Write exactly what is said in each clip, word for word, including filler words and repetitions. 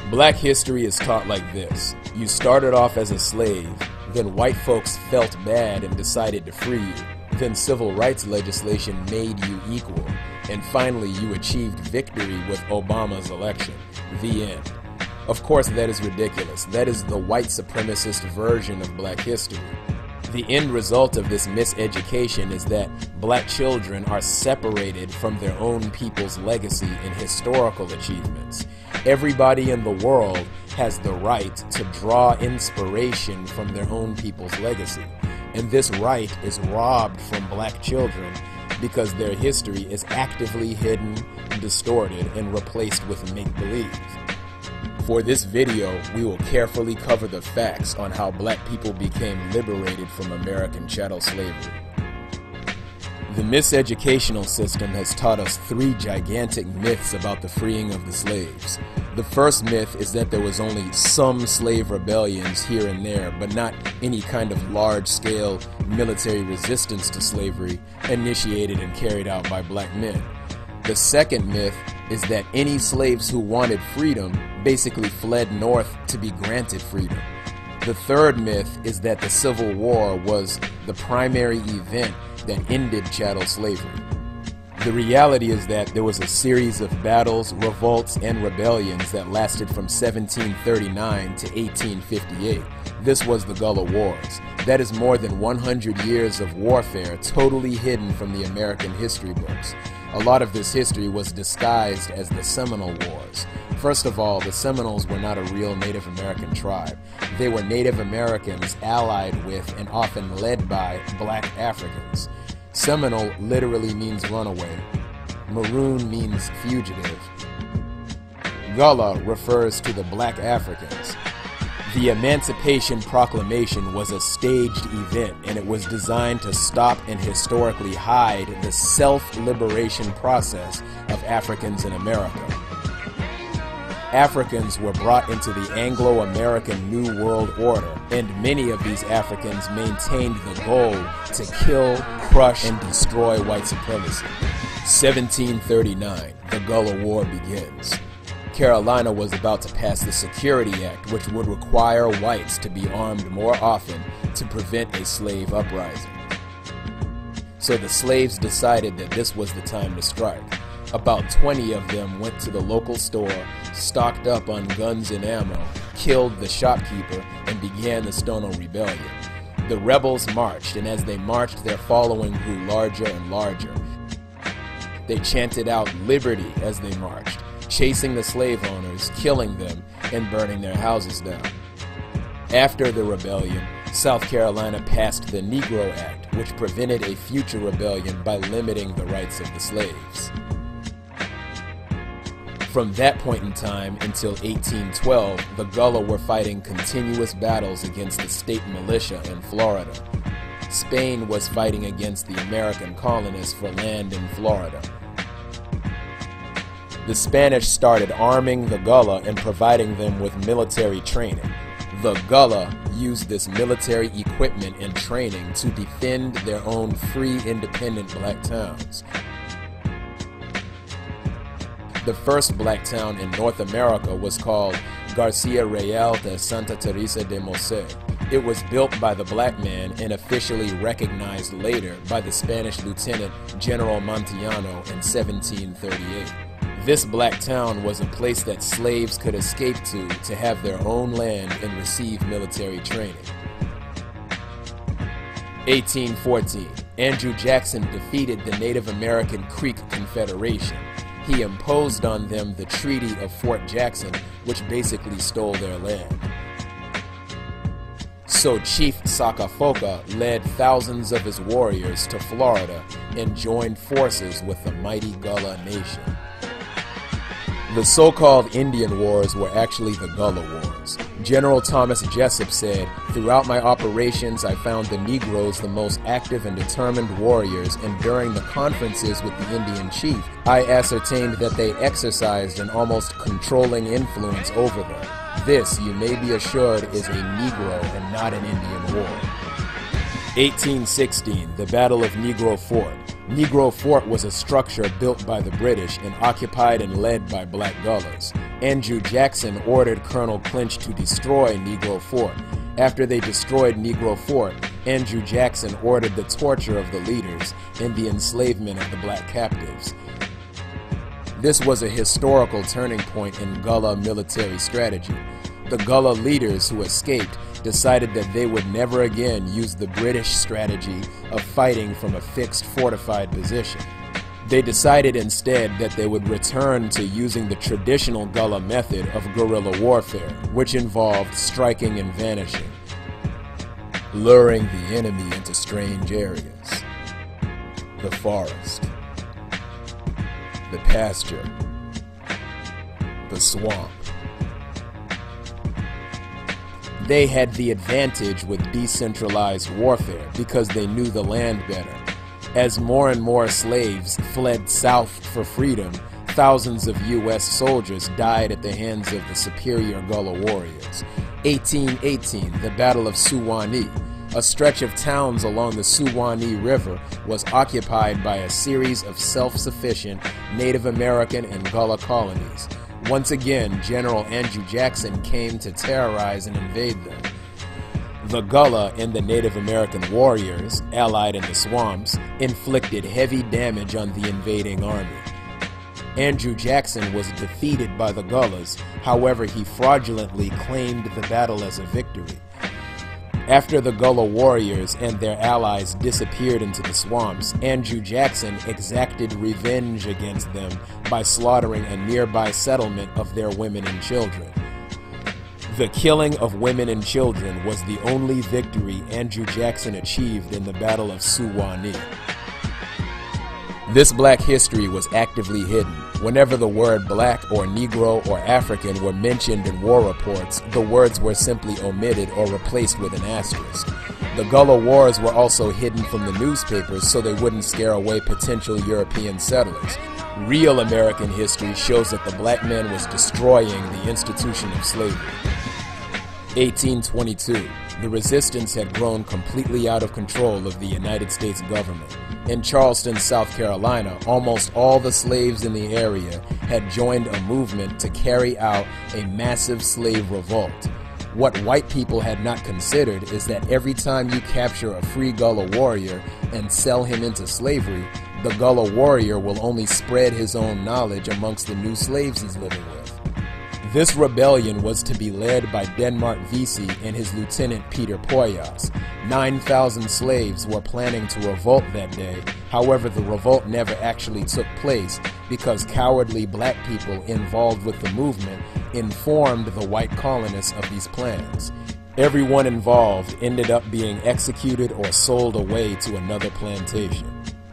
Black history is taught like this. You started off as a slave, then white folks felt bad and decided to free you. Then civil rights legislation made you equal. And finally you achieved victory with Obama's election. The end. Of course that is ridiculous. That is the white supremacist version of black history. The end result of this miseducation is that black children are separated from their own people's legacy and historical achievements. Everybody in the world has the right to draw inspiration from their own people's legacy. And this right is robbed from black children because their history is actively hidden, distorted, and replaced with make-believe. For this video, we will carefully cover the facts on how black people became liberated from American chattel slavery. The miseducational system has taught us three gigantic myths about the freeing of the slaves. The first myth is that there was only some slave rebellions here and there, but not any kind of large-scale military resistance to slavery initiated and carried out by black men. The second myth is that any slaves who wanted freedom basically fled north to be granted freedom. The third myth is that the Civil War was the primary event that ended chattel slavery. The reality is that there was a series of battles, revolts, and rebellions that lasted from seventeen thirty-nine to eighteen fifty-eight. This was the Gullah Wars. That is more than one hundred years of warfare totally hidden from the American history books. A lot of this history was disguised as the Seminole Wars. First of all, the Seminoles were not a real Native American tribe. They were Native Americans allied with and often led by black Africans. Seminole literally means runaway. Maroon means fugitive. Gullah refers to the black Africans. The Emancipation Proclamation was a staged event, and it was designed to stop and historically hide the self-liberation process of Africans in America. Africans were brought into the Anglo-American New World Order, and many of these Africans maintained the goal to kill, crush, and destroy white supremacy. seventeen thirty-nine, the Gullah War begins. Carolina was about to pass the Security Act, which would require whites to be armed more often to prevent a slave uprising. So the slaves decided that this was the time to strike. About twenty of them went to the local store, stocked up on guns and ammo, killed the shopkeeper, and began the Stono Rebellion. The rebels marched, and as they marched, their following grew larger and larger. They chanted out "Liberty" as they marched, chasing the slave owners, killing them, and burning their houses down. After the rebellion, South Carolina passed the Negro Act, which prevented a future rebellion by limiting the rights of the slaves. From that point in time until eighteen twelve, the Gullah were fighting continuous battles against the state militia in Florida. Spain was fighting against the American colonists for land in Florida. The Spanish started arming the Gullah and providing them with military training. The Gullah used this military equipment and training to defend their own free, independent black towns. The first black town in North America was called Garcia Real de Santa Teresa de Mose. It was built by the black man and officially recognized later by the Spanish Lieutenant General Montillano in seventeen thirty-eight. This black town was a place that slaves could escape to to have their own land and receive military training. eighteen fourteen, Andrew Jackson defeated the Native American Creek Confederation. He imposed on them the Treaty of Fort Jackson, which basically stole their land. So Chief Sakafoka led thousands of his warriors to Florida and joined forces with the mighty Gullah Nation. The so-called Indian Wars were actually the Gullah Wars. General Thomas Jessup said, "Throughout my operations I found the Negroes the most active and determined warriors, and during the conferences with the Indian chief, I ascertained that they exercised an almost controlling influence over them. This, you may be assured, is a Negro and not an Indian war." eighteen sixteen, the Battle of Negro Fort. Negro Fort was a structure built by the British and occupied and led by black Gullahs. Andrew Jackson ordered Colonel Clinch to destroy Negro Fort. After they destroyed Negro Fort, Andrew Jackson ordered the torture of the leaders and the enslavement of the black captives. This was a historical turning point in Gullah military strategy. The Gullah leaders who escaped decided that they would never again use the British strategy of fighting from a fixed fortified position. They decided instead that they would return to using the traditional Gullah method of guerrilla warfare, which involved striking and vanishing, luring the enemy into strange areas, the forest, the pasture, the swamp. They had the advantage with decentralized warfare because they knew the land better. As more and more slaves fled south for freedom, thousands of U S soldiers died at the hands of the superior Gullah warriors. eighteen eighteen, the Battle of Suwanee. A stretch of towns along the Suwanee River was occupied by a series of self-sufficient Native American and Gullah colonies. Once again, General Andrew Jackson came to terrorize and invade them. The Gullah and the Native American warriors, allied in the swamps, inflicted heavy damage on the invading army. Andrew Jackson was defeated by the Gullahs, however he fraudulently claimed the battle as a victory. After the Gullah warriors and their allies disappeared into the swamps, Andrew Jackson exacted revenge against them by slaughtering a nearby settlement of their women and children. The killing of women and children was the only victory Andrew Jackson achieved in the Battle of Suwanee. This black history was actively hidden. Whenever the word black or Negro or African were mentioned in war reports, the words were simply omitted or replaced with an asterisk. The Gullah Wars were also hidden from the newspapers so they wouldn't scare away potential European settlers. Real American history shows that the black man was destroying the institution of slavery. eighteen twenty-two. The resistance had grown completely out of control of the United States government. In Charleston, South Carolina, almost all the slaves in the area had joined a movement to carry out a massive slave revolt. What white people had not considered is that every time you capture a free Gullah warrior and sell him into slavery, the Gullah warrior will only spread his own knowledge amongst the new slaves he's living with. This rebellion was to be led by Denmark Vesey and his lieutenant Peter Poyas. nine thousand slaves were planning to revolt that day. However, the revolt never actually took place because cowardly black people involved with the movement informed the white colonists of these plans. Everyone involved ended up being executed or sold away to another plantation.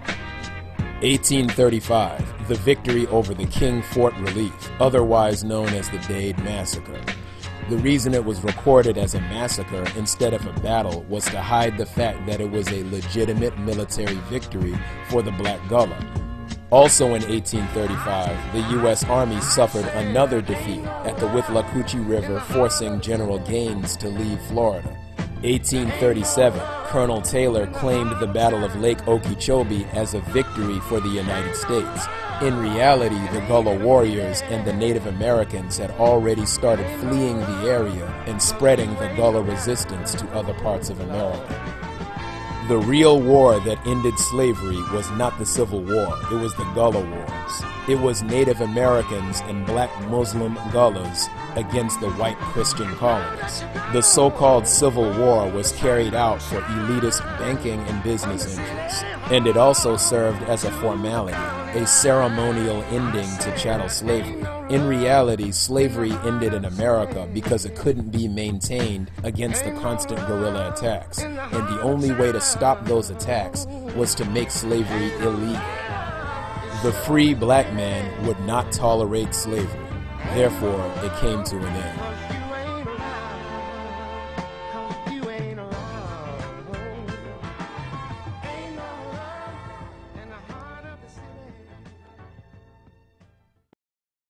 eighteen thirty-five, the victory over the King Fort Relief, otherwise known as the Baird Massacre. The reason it was recorded as a massacre instead of a battle was to hide the fact that it was a legitimate military victory for the Black Gullah. Also in eighteen thirty-five, the U S Army suffered another defeat at the Withlacoochee River, forcing General Gaines to leave Florida. eighteen thirty-seven, Colonel Taylor claimed the Battle of Lake Okeechobee as a victory for the United States. In reality, the Gullah warriors and the Native Americans had already started fleeing the area and spreading the Gullah resistance to other parts of America. The real war that ended slavery was not the Civil War, it was the Gullah Wars. It was Native Americans and black Muslim Gullahs against the white Christian colonists. The so-called Civil War was carried out for elitist banking and business interests, and it also served as a formality, a ceremonial ending to chattel slavery. In reality, slavery ended in America because it couldn't be maintained against the constant guerrilla attacks, and the only way to stop those attacks was to make slavery illegal. The free black man would not tolerate slavery. Therefore, it came to an end.